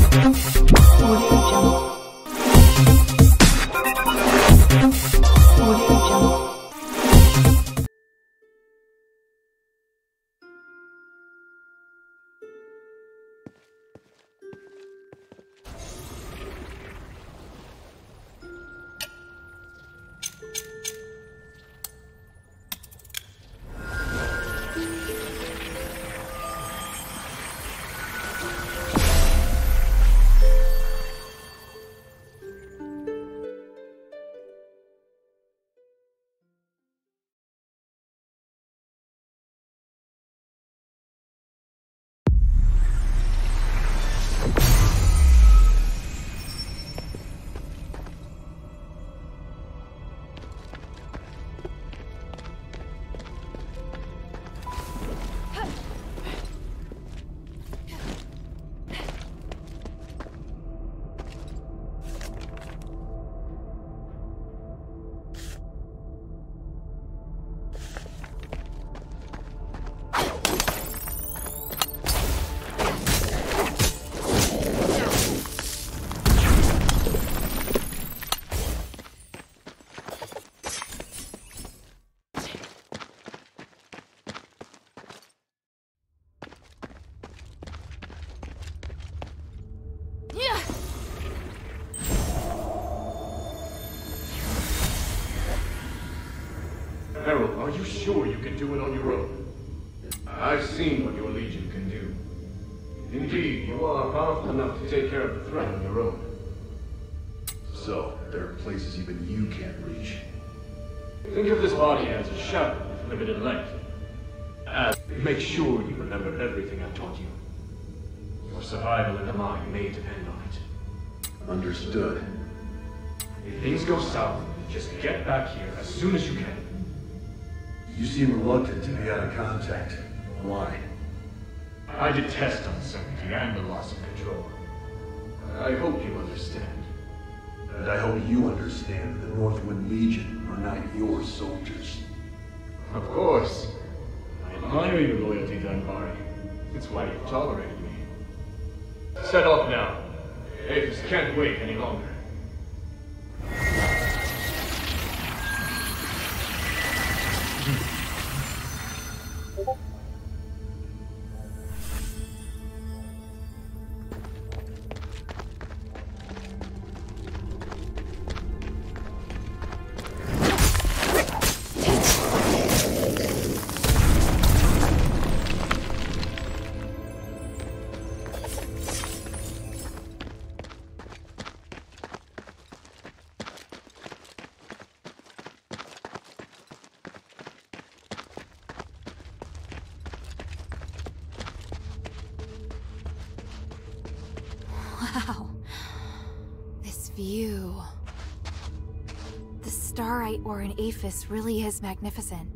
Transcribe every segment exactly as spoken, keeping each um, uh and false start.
Harold, are you sure you can do it on your own? I've seen what your Legion can do. Indeed, you are powerful enough to take care of the threat on your own. So, there are places even you can't reach. Think of this body as a shadow with limited length. As make sure you remember everything I've taught you. Your survival in the mine may depend on it. Understood. If things go south, just get back here as soon as you can. You seem reluctant to be out of contact. Why? I detest uncertainty and the loss of control. I hope you understand. And I hope you understand that the Northwind Legion are not your soldiers. Of course. I admire your loyalty, Dunbari. It's why you've tolerated me. Set off now. Avis can't wait any longer. Wow. This view. The starite ore in Aphis really is magnificent.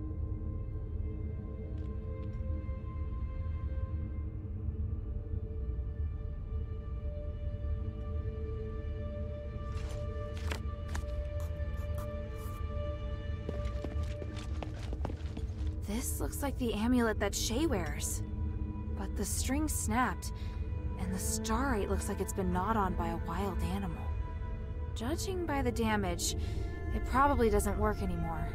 This looks like the amulet that Shay wears. But the string snapped, and the starite looks like it's been gnawed on by a wild animal. Judging by the damage, it probably doesn't work anymore.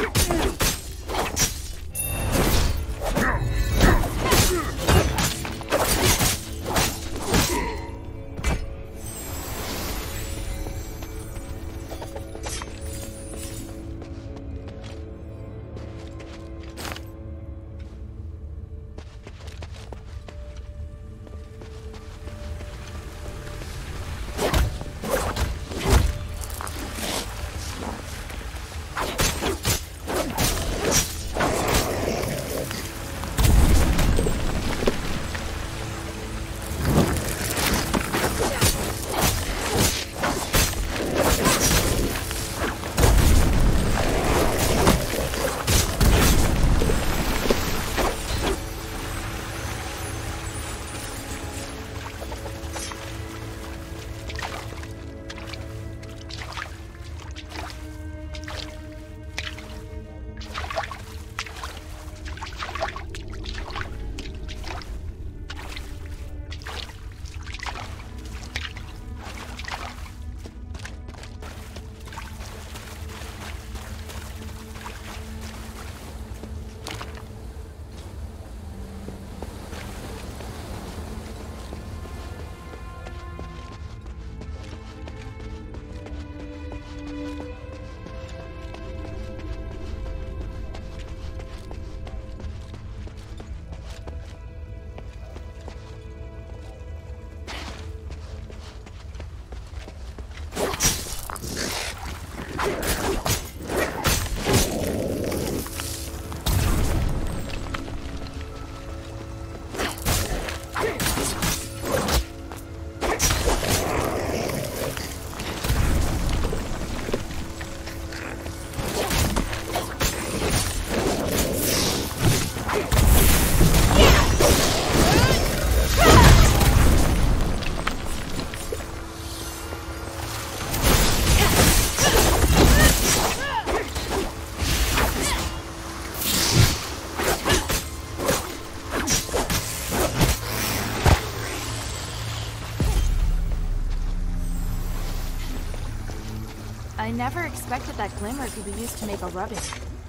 I never expected that glimmer could be used to make a rubbing.